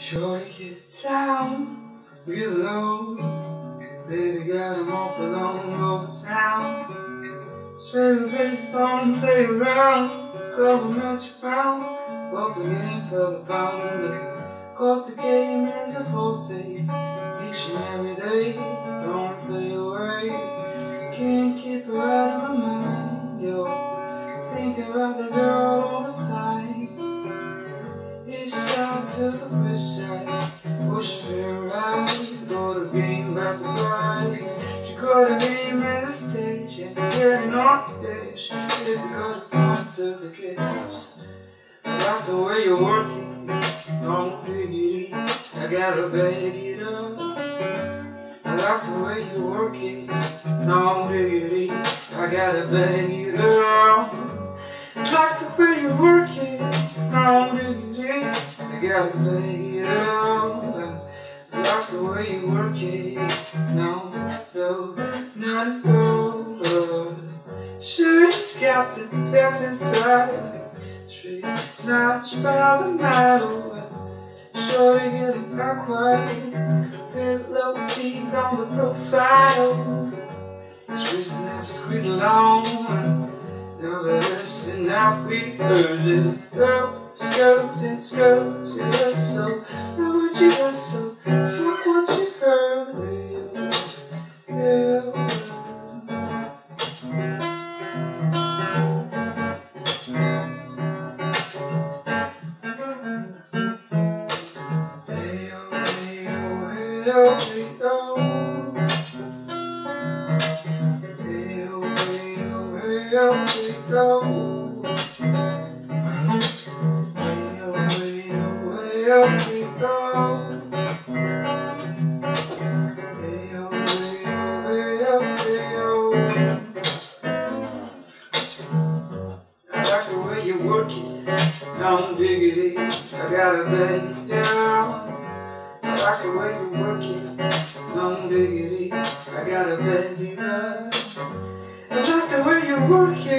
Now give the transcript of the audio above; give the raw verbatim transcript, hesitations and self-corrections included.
Shorty, get down, get low. Baby, got him open all over town. Straight the face, don't play around. It's government round. Once again, for the pound. Got the game is a forte. Each and every day, don't play away. Can't keep her out of my mind, yo. Think about the girl all the time. East side to the west side, push her right, go to beam by surprise. She got a name in the station, getting on the edge. If you got a part of the kids, I like the way you work it, don't diggity, I gotta bag it up. I like the way you work it, don't diggity, I gotta bag it up. I like the way you work it, don't diggity, I gotta bag it up. I like the way you work it, no, no, no, no, no. She's got the best inside. Straight notch by the model. Sure you getting back quiet. Very low key on the profile. Squeeze never squeeze along. Never listen out because it goes, goes, it goes, it does so. Know what you done so. Fuck what you heard. Yeah. Don't diggity, I gotta beg it down. I like the way you work it. Don't diggity, I gotta beg it down. I like the way you work it.